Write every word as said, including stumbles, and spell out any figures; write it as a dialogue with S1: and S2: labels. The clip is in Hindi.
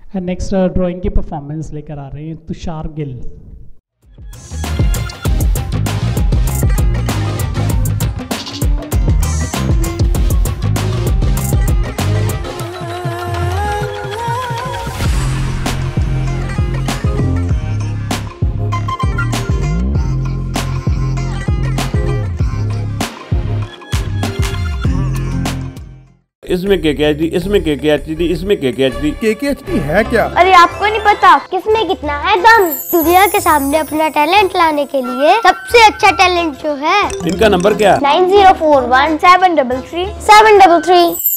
S1: नेक्स्ट ड्राइंग की परफॉर्मेंस लेकर आ रहे हैं तुषार गिल।
S2: इसमें के के एच डी, इसमें के के एच डी, इसमें के के एच डी।
S3: के के एच डी है क्या?
S4: अरे आपको नहीं पता किसमें कितना है दम। दुनिया के सामने अपना टैलेंट लाने के लिए सबसे अच्छा टैलेंट जो है,
S2: इनका नंबर क्या?
S4: Nine zero four one seven double three seven double three.